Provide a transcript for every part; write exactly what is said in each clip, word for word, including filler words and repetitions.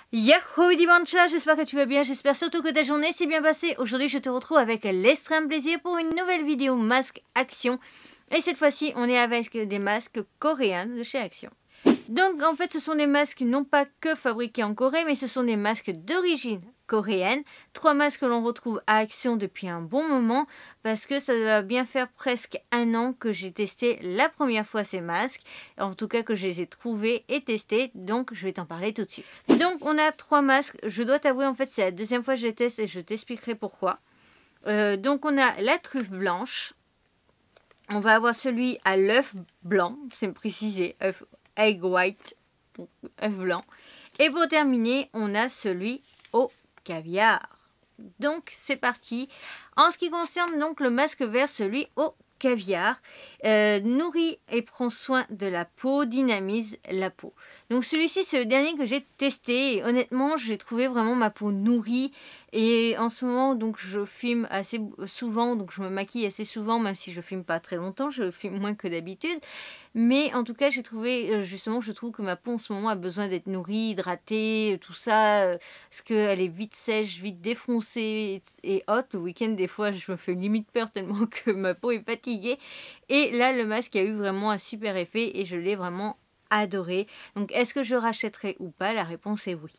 Yahoo Dimanche, j'espère que tu vas bien, j'espère surtout que ta journée s'est bien passée. Aujourd'hui je te retrouve avec l'extrême plaisir pour une nouvelle vidéo masque Action. Et cette fois-ci on est avec des masques coréens de chez Action. Donc en fait ce sont des masques non pas que fabriqués en Corée, mais ce sont des masques d'origine coréenne. Trois masques que l'on retrouve à Action depuis un bon moment, parce que ça va bien faire presque un an que j'ai testé la première fois ces masques. En tout cas que je les ai trouvés et testés, donc je vais t'en parler tout de suite. Donc on a trois masques, je dois t'avouer en fait c'est la deuxième fois que je les teste et je t'expliquerai pourquoi. Euh, donc on a la truffe blanche, on va avoir celui à l'œuf blanc, c'est précisé, œuf egg white, donc œuf blanc. Et pour terminer, on a celui au caviar. Donc c'est parti. En ce qui concerne donc le masque vert, celui au caviar, euh, nourrit et prend soin de la peau, dynamise la peau. Donc celui-ci c'est le dernier que j'ai testé et honnêtement j'ai trouvé vraiment ma peau nourrie. Et en ce moment donc je filme assez souvent, donc je me maquille assez souvent, même si je filme pas très longtemps, je filme moins que d'habitude. Mais en tout cas j'ai trouvé, justement je trouve que ma peau en ce moment a besoin d'être nourrie, hydratée, tout ça, parce qu'elle est vite sèche, vite défoncée et haute. Le week-end des fois je me fais limite peur tellement que ma peau est fatiguée. Et là le masque a eu vraiment un super effet et je l'ai vraiment adoré. Donc est-ce que je rachèterai ou pas? La réponse est oui.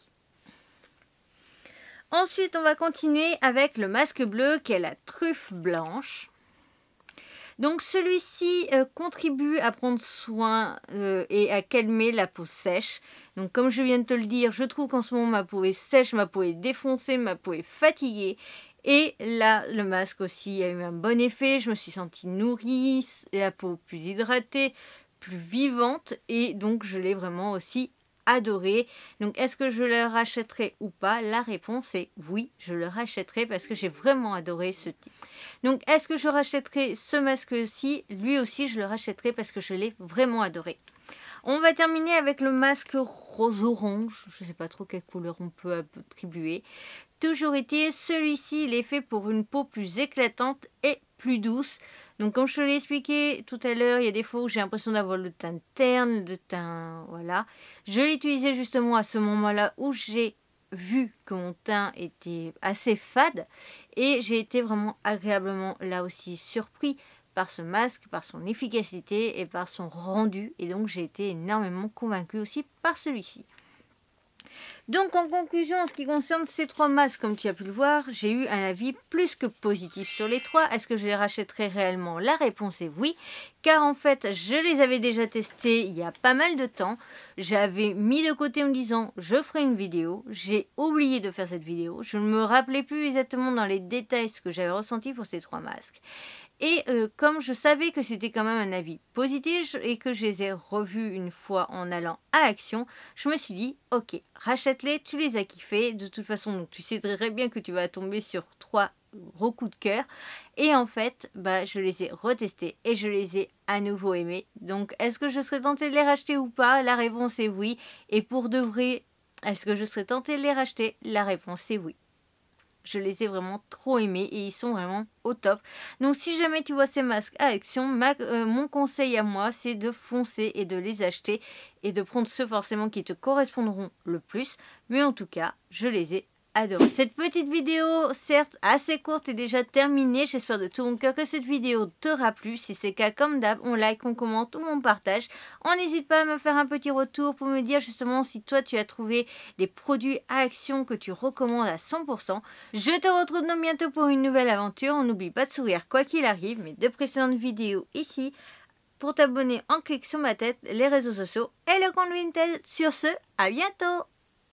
Ensuite on va continuer avec le masque bleu qui est la truffe blanche. Donc celui-ci euh, contribue à prendre soin euh, et à calmer la peau sèche. Donc comme je viens de te le dire, je trouve qu'en ce moment ma peau est sèche, ma peau est défoncée, ma peau est fatiguée. Et là, le masque aussi a eu un bon effet. Je me suis sentie nourrie, la peau plus hydratée, plus vivante. Et donc je l'ai vraiment aussi adoré. Donc est-ce que je le rachèterai ou pas? La réponse est oui, je le rachèterai parce que j'ai vraiment adoré ce type. Donc est-ce que je rachèterai ce masque-ci? Lui aussi je le rachèterai parce que je l'ai vraiment adoré. On va terminer avec le masque rose-orange. Je ne sais pas trop quelle couleur on peut attribuer. Toujours est-il, celui-ci il est fait pour une peau plus éclatante et plus douce. Donc comme je te l'ai expliqué tout à l'heure, il y a des fois où j'ai l'impression d'avoir le teint terne, le teint... voilà. Je l'ai utilisé justement à ce moment-là où j'ai vu que mon teint était assez fade. Et j'ai été vraiment agréablement là aussi surpris par ce masque, par son efficacité et par son rendu. Et donc j'ai été énormément convaincue aussi par celui-ci. Donc en conclusion, en ce qui concerne ces trois masques, comme tu as pu le voir, j'ai eu un avis plus que positif sur les trois. Est-ce que je les rachèterai réellement? La réponse est oui, car en fait, je les avais déjà testés il y a pas mal de temps. J'avais mis de côté en me disant, je ferai une vidéo. J'ai oublié de faire cette vidéo. Je ne me rappelais plus exactement dans les détails ce que j'avais ressenti pour ces trois masques. Et euh, comme je savais que c'était quand même un avis positif et que je les ai revus une fois en allant à Action, je me suis dit, ok, rachète-les, tu les as kiffés. De toute façon, donc, tu sais très bien que tu vas tomber sur trois gros coups de cœur. Et en fait, bah, je les ai retestés et je les ai à nouveau aimés. Donc, est-ce que je serais tentée de les racheter ou pas? La réponse est oui. Et pour de vrai, est-ce que je serais tentée de les racheter? La réponse est oui. Je les ai vraiment trop aimés et ils sont vraiment au top. Donc si jamais tu vois ces masques à Action, ma, euh, mon conseil à moi c'est de foncer et de les acheter. Et de prendre ceux forcément qui te correspondront le plus. Mais en tout cas, je les ai adorés. Cette petite vidéo, certes assez courte, est déjà terminée. J'espère de tout mon cœur que cette vidéo t'aura plu. Si c'est le cas, comme d'hab, on like, on commente ou on partage. On n'hésite pas à me faire un petit retour pour me dire justement si toi tu as trouvé des produits à Action que tu recommandes à cent pour cent. Je te retrouve donc bientôt pour une nouvelle aventure. On n'oublie pas de sourire quoi qu'il arrive. Mes deux précédentes vidéos ici pour t'abonner en clic sur ma tête, les réseaux sociaux et le compte Vinted. Sur ce, à bientôt!